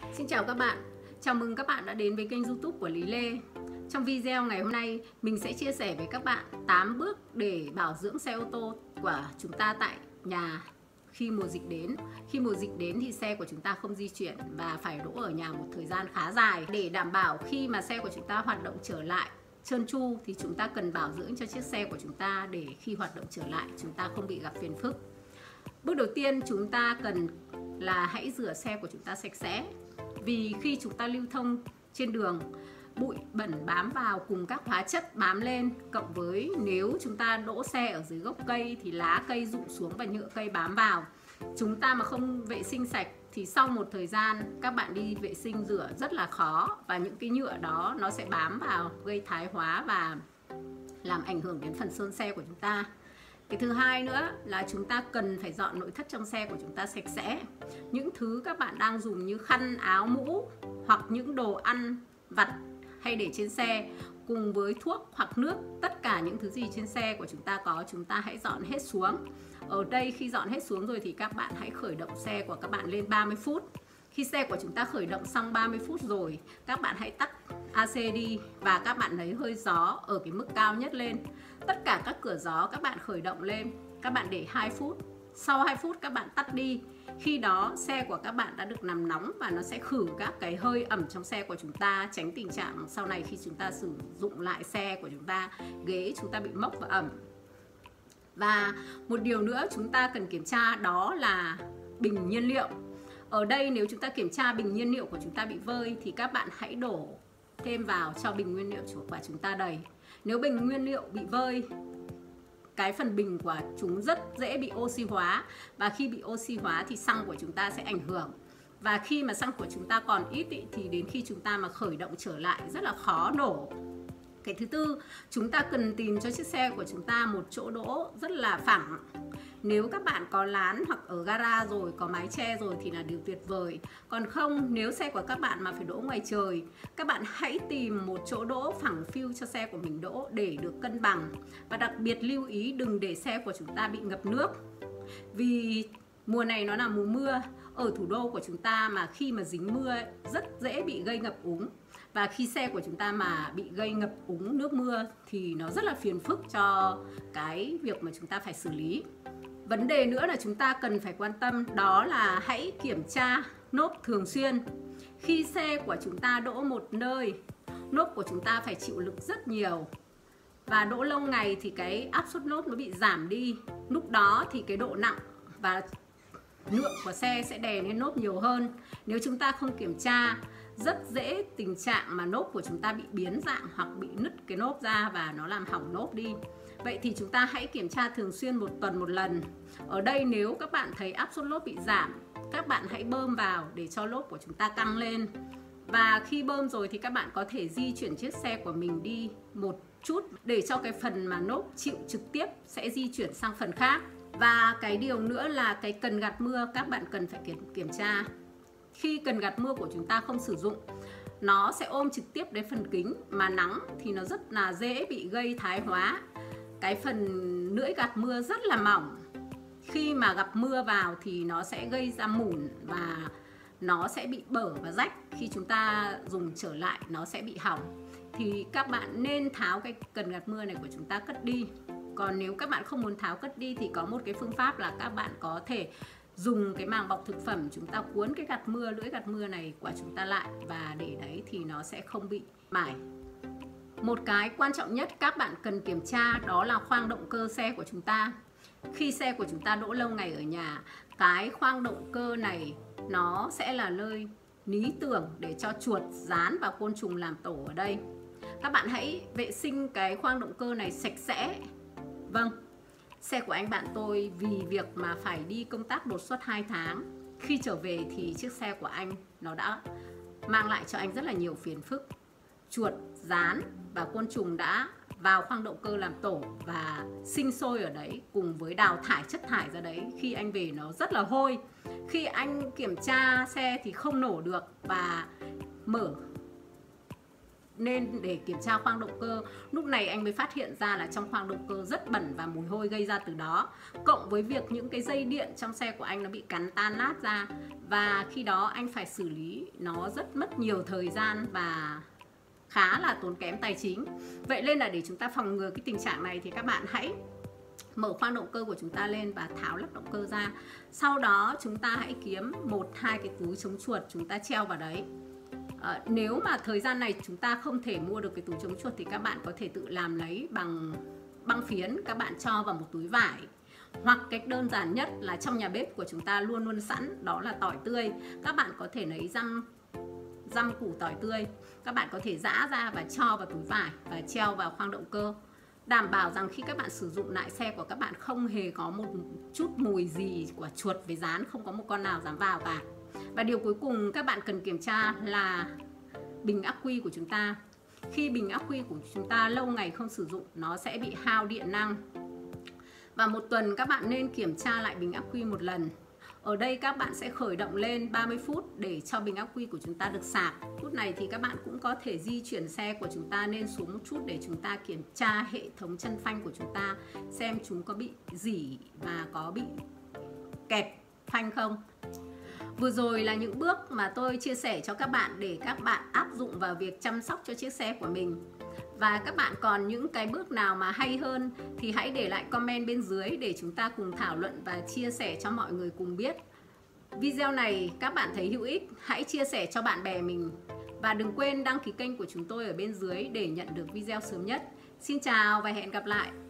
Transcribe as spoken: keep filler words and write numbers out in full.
Xin chào các bạn, chào mừng các bạn đã đến với kênh YouTube của Lý Lê. Trong video ngày hôm nay, mình sẽ chia sẻ với các bạn tám bước để bảo dưỡng xe ô tô của chúng ta tại nhà khi mùa dịch đến. Khi mùa dịch đến thì xe của chúng ta không di chuyển và phải đỗ ở nhà một thời gian khá dài. Để đảm bảo khi mà xe của chúng ta hoạt động trở lại trơn tru thì chúng ta cần bảo dưỡng cho chiếc xe của chúng ta để khi hoạt động trở lại chúng ta không bị gặp phiền phức. Bước đầu tiên chúng ta cần là hãy rửa xe của chúng ta sạch sẽ. Vì khi chúng ta lưu thông trên đường, bụi bẩn bám vào cùng các hóa chất bám lên, cộng với nếu chúng ta đỗ xe ở dưới gốc cây thì lá cây rụng xuống và nhựa cây bám vào. Chúng ta mà không vệ sinh sạch thì sau một thời gian các bạn đi vệ sinh rửa rất là khó, và những cái nhựa đó nó sẽ bám vào gây thái hóa và làm ảnh hưởng đến phần sơn xe của chúng ta. Cái thứ hai nữa là chúng ta cần phải dọn nội thất trong xe của chúng ta sạch sẽ. Những thứ các bạn đang dùng như khăn, áo, mũ hoặc những đồ ăn vặt hay để trên xe cùng với thuốc hoặc nước, tất cả những thứ gì trên xe của chúng ta có, chúng ta hãy dọn hết xuống. Ở đây khi dọn hết xuống rồi thì các bạn hãy khởi động xe của các bạn lên ba mươi phút. Khi xe của chúng ta khởi động xong ba mươi phút rồi, các bạn hãy tắt a xê đi và các bạn lấy hơi gió ở cái mức cao nhất lên. Tất cả các cửa gió các bạn khởi động lên, các bạn để hai phút. Sau hai phút các bạn tắt đi. Khi đó xe của các bạn đã được làm nóng và nó sẽ khử các cái hơi ẩm trong xe của chúng ta, tránh tình trạng sau này khi chúng ta sử dụng lại xe của chúng ta, ghế chúng ta bị mốc và ẩm. Và một điều nữa chúng ta cần kiểm tra đó là bình nhiên liệu. Ở đây nếu chúng ta kiểm tra bình nhiên liệu của chúng ta bị vơi thì các bạn hãy đổ thêm vào cho bình nguyên liệu của chúng ta đầy. Nếu bình nguyên liệu bị vơi, cái phần bình của chúng rất dễ bị oxy hóa, và khi bị oxy hóa thì xăng của chúng ta sẽ ảnh hưởng. Và khi mà xăng của chúng ta còn ít ý, thì đến khi chúng ta mà khởi động trở lại rất là khó nổ. Cái thứ tư, chúng ta cần tìm cho chiếc xe của chúng ta một chỗ đỗ rất là phẳng. Nếu các bạn có lán hoặc ở gara rồi, có mái che rồi thì là điều tuyệt vời. Còn không, nếu xe của các bạn mà phải đỗ ngoài trời, các bạn hãy tìm một chỗ đỗ phẳng phiu cho xe của mình đỗ để được cân bằng. Và đặc biệt lưu ý đừng để xe của chúng ta bị ngập nước. Vì mùa này nó là mùa mưa, ở thủ đô của chúng ta mà khi mà dính mưa ấy, rất dễ bị gây ngập úng. Và khi xe của chúng ta mà bị gây ngập úng nước mưa thì nó rất là phiền phức cho cái việc mà chúng ta phải xử lý. Vấn đề nữa là chúng ta cần phải quan tâm đó là hãy kiểm tra nốp thường xuyên. Khi xe của chúng ta đỗ một nơi, nốp của chúng ta phải chịu lực rất nhiều. Và đỗ lâu ngày thì cái áp suất nốp nó bị giảm đi. Lúc đó thì cái độ nặng và lượng của xe sẽ đè lên nốp nhiều hơn. Nếu chúng ta không kiểm tra, rất dễ tình trạng mà nốp của chúng ta bị biến dạng hoặc bị nứt cái nốp ra và nó làm hỏng nốp đi. Vậy thì chúng ta hãy kiểm tra thường xuyên một tuần một lần. Ở đây nếu các bạn thấy áp suất lốp bị giảm, các bạn hãy bơm vào để cho lốp của chúng ta căng lên. Và khi bơm rồi thì các bạn có thể di chuyển chiếc xe của mình đi một chút để cho cái phần mà nốp chịu trực tiếp sẽ di chuyển sang phần khác. Và cái điều nữa là cái cần gạt mưa các bạn cần phải kiểm, kiểm tra. Khi cần gạt mưa của chúng ta không sử dụng, nó sẽ ôm trực tiếp đến phần kính, mà nắng thì nó rất là dễ bị gây thái hóa. Cái phần lưỡi gạt mưa rất là mỏng. Khi mà gặp mưa vào thì nó sẽ gây ra mủn và nó sẽ bị bở và rách. Khi chúng ta dùng trở lại nó sẽ bị hỏng. Thì các bạn nên tháo cái cần gạt mưa này của chúng ta cất đi. Còn nếu các bạn không muốn tháo cất đi thì có một cái phương pháp là các bạn có thể dùng cái màng bọc thực phẩm, chúng ta cuốn cái gạt mưa, lưỡi gạt mưa này của chúng ta lại và để đấy thì nó sẽ không bị mải. Một cái quan trọng nhất các bạn cần kiểm tra đó là khoang động cơ xe của chúng ta. Khi xe của chúng ta đỗ lâu ngày ở nhà, cái khoang động cơ này nó sẽ là nơi lý tưởng để cho chuột, gián và côn trùng làm tổ ở đây. Các bạn hãy vệ sinh cái khoang động cơ này sạch sẽ. Vâng, xe của anh bạn tôi vì việc mà phải đi công tác đột xuất hai tháng, khi trở về thì chiếc xe của anh nó đã mang lại cho anh rất là nhiều phiền phức. Chuột, gián và côn trùng đã vào khoang động cơ làm tổ và sinh sôi ở đấy cùng với đào thải chất thải ra đấy. Khi anh về nó rất là hôi. Khi anh kiểm tra xe thì không nổ được và mở nên để kiểm tra khoang động cơ. Lúc này anh mới phát hiện ra là trong khoang động cơ rất bẩn và mùi hôi gây ra từ đó. Cộng với việc những cái dây điện trong xe của anh nó bị cắn tan nát ra, và khi đó anh phải xử lý nó rất mất nhiều thời gian và khá là tốn kém tài chính. Vậy nên là để chúng ta phòng ngừa cái tình trạng này thì các bạn hãy mở khoang động cơ của chúng ta lên và tháo lắp động cơ ra. Sau đó chúng ta hãy kiếm một hai cái túi chống chuột, chúng ta treo vào đấy. À, nếu mà thời gian này chúng ta không thể mua được cái túi chống chuột thì các bạn có thể tự làm lấy bằng băng phiến, các bạn cho vào một túi vải. Hoặc cách đơn giản nhất là trong nhà bếp của chúng ta luôn luôn sẵn, đó là tỏi tươi. Các bạn có thể lấy răm răm củ tỏi tươi, các bạn có thể giã ra và cho vào túi vải và treo vào khoang động cơ. Đảm bảo rằng khi các bạn sử dụng lại xe của các bạn không hề có một chút mùi gì của chuột với rán, không có một con nào dám vào cả. Và điều cuối cùng các bạn cần kiểm tra là bình ắc quy của chúng ta. Khi bình ắc quy của chúng ta lâu ngày không sử dụng, nó sẽ bị hao điện năng. Và một tuần các bạn nên kiểm tra lại bình ắc quy một lần. Ở đây các bạn sẽ khởi động lên ba mươi phút để cho bình ắc quy của chúng ta được sạc. Phút này thì các bạn cũng có thể di chuyển xe của chúng ta lên xuống một chút để chúng ta kiểm tra hệ thống chân phanh của chúng ta, xem chúng có bị rỉ và có bị kẹt phanh không. Vừa rồi là những bước mà tôi chia sẻ cho các bạn để các bạn áp dụng vào việc chăm sóc cho chiếc xe của mình. Và các bạn còn những cái bước nào mà hay hơn thì hãy để lại comment bên dưới để chúng ta cùng thảo luận và chia sẻ cho mọi người cùng biết. Video này các bạn thấy hữu ích, hãy chia sẻ cho bạn bè mình. Và đừng quên đăng ký kênh của chúng tôi ở bên dưới để nhận được video sớm nhất. Xin chào và hẹn gặp lại!